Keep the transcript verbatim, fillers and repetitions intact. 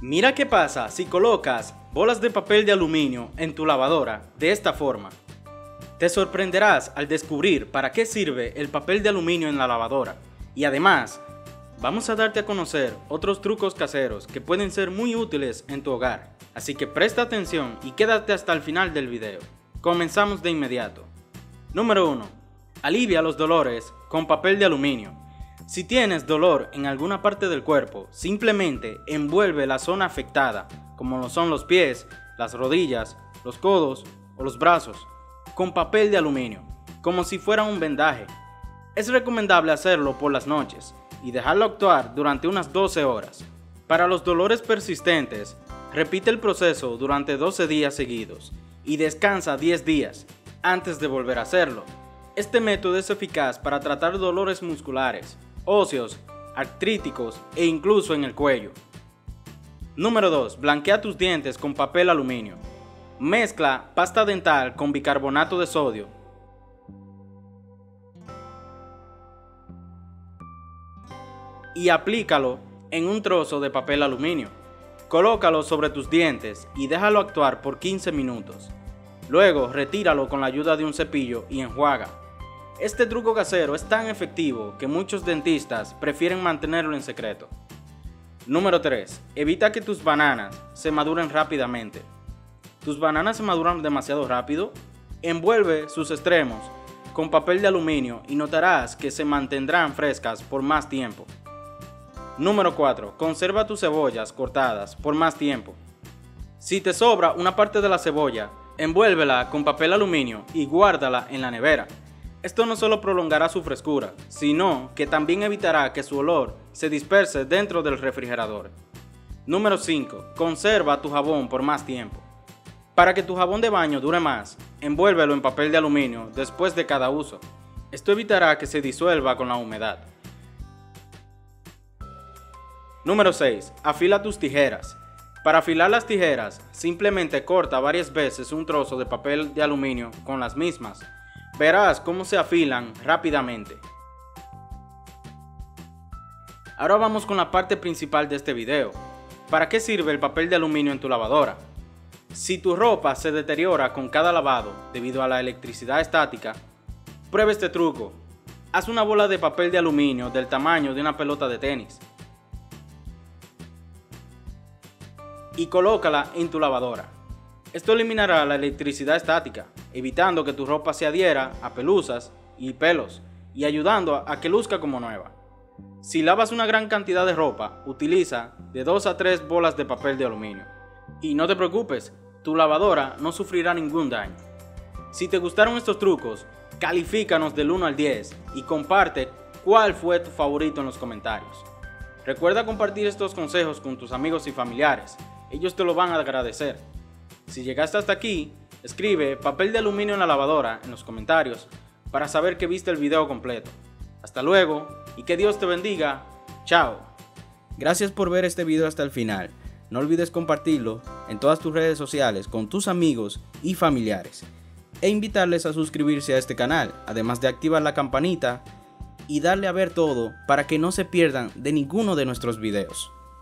Mira qué pasa si colocas bolas de papel de aluminio en tu lavadora de esta forma. Te sorprenderás al descubrir para qué sirve el papel de aluminio en la lavadora. Y además, vamos a darte a conocer otros trucos caseros que pueden ser muy útiles en tu hogar. Así que presta atención y quédate hasta el final del video. Comenzamos de inmediato. Número uno. Alivia los dolores con papel de aluminio. Si tienes dolor en alguna parte del cuerpo, simplemente envuelve la zona afectada, como lo son los pies, las rodillas, los codos o los brazos, con papel de aluminio, como si fuera un vendaje. Es recomendable hacerlo por las noches y dejarlo actuar durante unas doce horas. Para los dolores persistentes, repite el proceso durante doce días seguidos y descansa diez días antes de volver a hacerlo. Este método es eficaz para tratar dolores musculares, óseos, artríticos e incluso en el cuello. Número dos. Blanquea tus dientes con papel aluminio. Mezcla pasta dental con bicarbonato de sodio. Y aplícalo en un trozo de papel aluminio. Colócalo sobre tus dientes y déjalo actuar por quince minutos. Luego retíralo con la ayuda de un cepillo y enjuaga. Este truco casero es tan efectivo que muchos dentistas prefieren mantenerlo en secreto. Número tres. Evita que tus bananas se maduren rápidamente. ¿Tus bananas se maduran demasiado rápido? Envuelve sus extremos con papel de aluminio y notarás que se mantendrán frescas por más tiempo. Número cuatro. Conserva tus cebollas cortadas por más tiempo. Si te sobra una parte de la cebolla, envuélvela con papel aluminio y guárdala en la nevera. Esto no solo prolongará su frescura, sino que también evitará que su olor se disperse dentro del refrigerador. Número cinco. Conserva tu jabón por más tiempo. Para que tu jabón de baño dure más, envuélvelo en papel de aluminio después de cada uso. Esto evitará que se disuelva con la humedad. Número seis. Afila tus tijeras. Para afilar las tijeras, simplemente corta varias veces un trozo de papel de aluminio con las mismas. Verás cómo se afilan rápidamente. Ahora vamos con la parte principal de este video. ¿Para qué sirve el papel de aluminio en tu lavadora? Si tu ropa se deteriora con cada lavado debido a la electricidad estática, prueba este truco. Haz una bola de papel de aluminio del tamaño de una pelota de tenis y colócala en tu lavadora. Esto eliminará la electricidad estática, evitando que tu ropa se adhiera a pelusas y pelos y ayudando a que luzca como nueva. Si lavas una gran cantidad de ropa, utiliza de dos a tres bolas de papel de aluminio. Y no te preocupes, tu lavadora no sufrirá ningún daño. Si te gustaron estos trucos, califícanos del uno al diez y comparte cuál fue tu favorito en los comentarios. Recuerda compartir estos consejos con tus amigos y familiares, ellos te lo van a agradecer. Si llegaste hasta aquí, escribe papel de aluminio en la lavadora en los comentarios para saber que viste el video completo. Hasta luego y que Dios te bendiga. Chao. Gracias por ver este video hasta el final. No olvides compartirlo en todas tus redes sociales con tus amigos y familiares e invitarles a suscribirse a este canal, además de activar la campanita y darle a ver todo para que no se pierdan de ninguno de nuestros videos.